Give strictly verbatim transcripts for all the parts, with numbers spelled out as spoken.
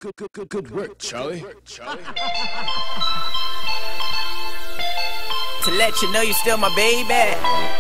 Good, good, good, good work, Charlie. Charlie. To let you know you still my baby.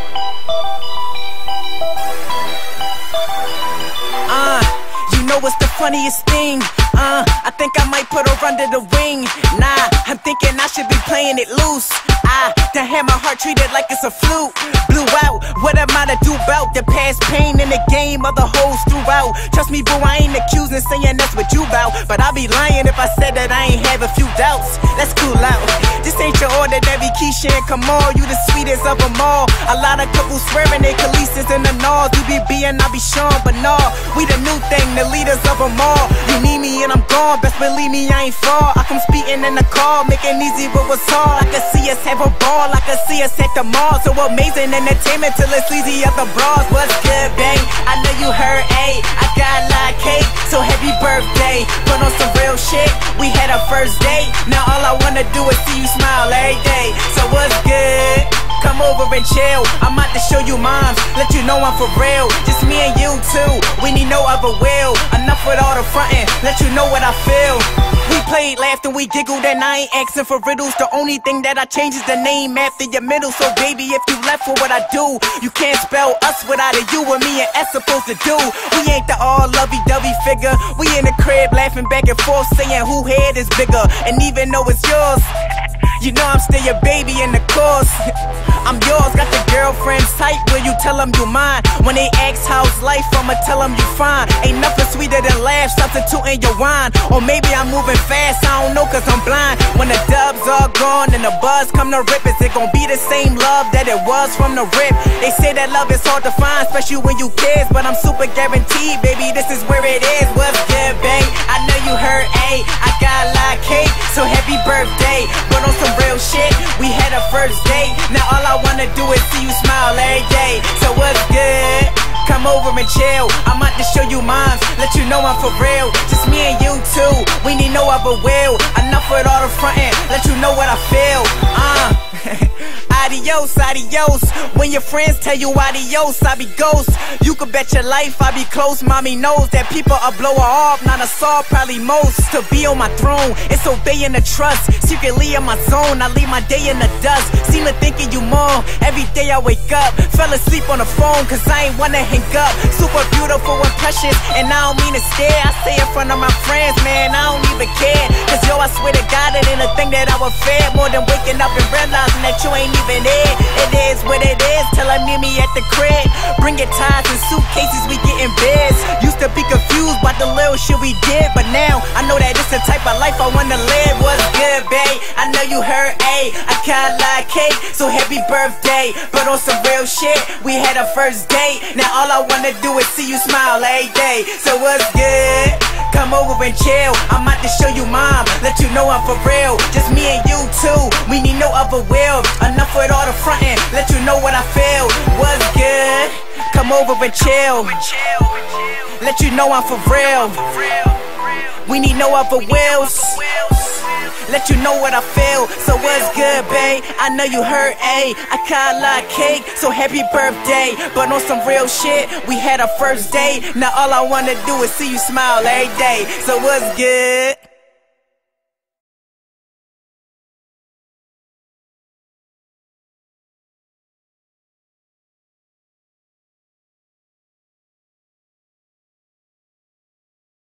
Uh, you know what's the funniest thing? Uh, I think I might put her under the wing. Nah, I'm thinking I should be playing it loose. I done had my heart treated like it's a flute. Blew out, what am I to do about the past pain in the game of the hoes throughout? Trust me, boo, I ain't accusing saying that's what you bout, but I'd be lying if I said that I ain't have a few doubts. Let's cool out. This ain't your ordinary Keisha and Kamal. You the sweetest of them all. A lot of couples swearing they Khaleesi's in the North. You be being, I be Sean, but no, we the new thing, the leaders of them all. You need me and I'm gone, best believe me I ain't far. I come speeding in the car, making easy what was hard. I can see us have a ball, I can see us at the mall. So amazing entertainment till it's sleazy at the bras. What's good, babe? I know you heard, ayy, I got a lot of cake, so happy birthday. Put on some real shit, we had our first date. Now all I wanna do is see you smile every day. So what's good? Come over and chill, I'm out to show you moms, let you know I'm for real. Just me and you too, we need no other will. Enough with all the frontin', let you know what I feel. We played, laughed, and we giggled, and I ain't asking for riddles. The only thing that I change is the name after your middle. So baby, if you left for what I do, you can't spell us without a U, and me and S supposed to do. We ain't the all lovey-dovey figure, we in the crib laughing back and forth, saying who head is bigger. And even though it's yours, you know I'm still your baby in the course. I'm yours, got the girlfriends tight, will you tell them you mine? When they ask how's life, I'ma tell them you fine. Ain't nothing sweeter than laughs, substituting your wine. Or maybe I'm moving fast, I don't know cause I'm blind. When the dubs are gone and the buzz come to rip, is it gon' be the same love that it was from the rip? They say that love is hard to find, especially when you kids, but I'm super guaranteed, baby, this is where it is. What's good, babe? I know you heard, ayy, I got a lot of cake, so happy birthday. But on some real shit, we had a first date. Now all I wanna do is see you smile every day. So what's good? Come over and chill, I'm out to show you moms, let you know I'm for real. Just me and you too, we need no other will. Enough with all the frontin', let you know what I feel. Uh Adios, adios. When your friends tell you adios, I be ghost. You could bet your life I be close. Mommy knows that people are blow her off, not a saw, probably most. To be on my throne, it's obeying the trust. Secretly in my zone, I leave my day in the dust. Seem to thinking you more every day I wake up. Fell asleep on the phone cause I ain't wanna hang up. Super beautiful and precious, and I don't mean to stare. I say in front of my friends, man, I don't even care. Cause yo, I swear to God, it ain't a thing that I would fear more than waking up and realizing that you ain't even it. It is what it is till I meet me at the crib. Bring your ties and suitcases, we getting biz. Used to be confused by the little shit we did, but now I know that it's the type of life I wanna live. What's good, babe? I know you heard, ayy, I got a lot of cake, so happy birthday. But on some real shit, we had a first date. Now all I wanna do is see you smile every day. So what's good? Come over and chill, I'm out to show you mom, let you know I'm for real. Just me and you too, we need no other will. Enough with all the frontin', let you know what I feel. What's good? Come over and chill, let you know I'm for real. We need no other wills, let you know what I feel. So what's good, babe? I know you heard, ayy, I got a lot of cake, so happy birthday. But on some real shit, we had our first date. Now all I wanna do is see you smile every day. So what's good?